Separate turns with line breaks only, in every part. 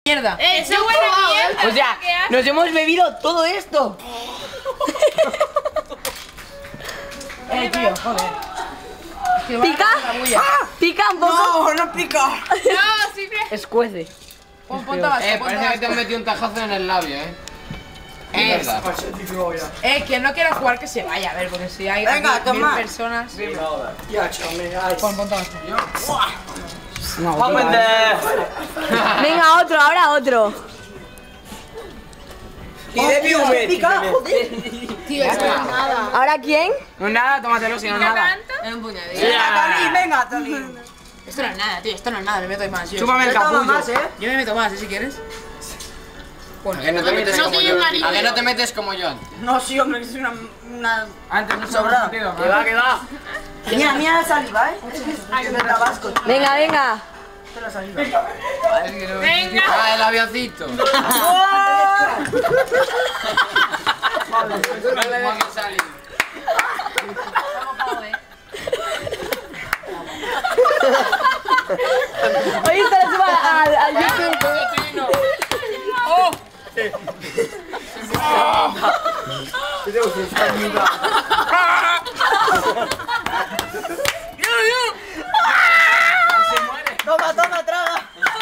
Mierda.
¡Eso huele a mierda!
O sea, nos hemos bebido todo esto. Tío, joder.
¿Pica? ¿Pica un poco?
No, no pica.
No, sí que...
Escuece.
Pon tabasco,
Parece que te han metido un tajazo en el labio, Es verdad.
Quien no quiera jugar que se vaya, a ver, porque si hay
Venga,
1000
toma.
personas.
Ya, chame,
Pon tabasco.
Venga, otro, ahora otro.
Pica, joder.
Tío, esto no es nada.
¿Ahora quién?
No nada, tómatelo si no nada.
En un puñadito.
Venga, Tali.
Esto no es nada, tío, esto no es nada, me meto más. Yo,
Chúpame el capullo.
yo me meto más, si quieres.
¿A que no te metes
No
como
tiene
yo?
nariz.
¿A que no te metes como yo antes?
No, sí, hombre, que soy una...
Antes no se
Sobrado.
ha metido.
Que va, que va.
Mira la saliva, Es de Tabasco. Venga, venga.
Venga.
Ah, el avioncito. No le dejes salir.
Oye, esto lo subo al YouTube. Toma, traga.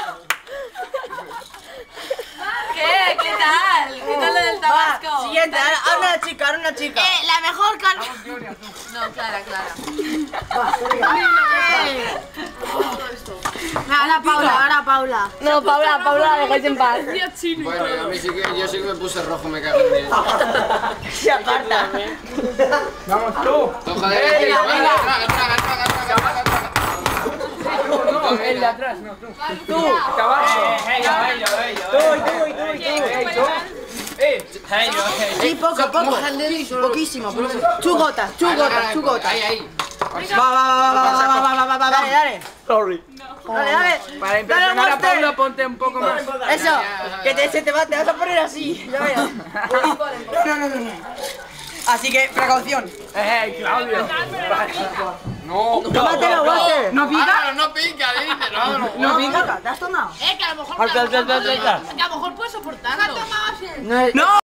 ¿Qué? ¿Qué tal? ¿Qué tal lo del tabasco?
Siguiente, ahora una chica.
La mejor No, Clara. Ahora Paula.
No, Paula, la dejáis en paz.
Bueno, a mí sí que, yo sí que me puse rojo, me cago en Dios.
Se aparta.
Vamos tú.
No, joder, venga, traga.
El de atrás, no, tú. Tú, Tabasco. Tú.
Sí, poco. Poquísimo. Chugotas.
Ahí.
Va. Dale.
Sorry.
Dale.
Para impresionar a Pablo, ponte un poco más.
Eso. Que te vas a poner así. Ya verás. No. Así que, precaución.
Claudio.
No.
Tómatelo, Walter.
¿No pica?
No pica, dice,
No pica. ¿Te has tomado?
Que a lo mejor puedes soportarlo.
No.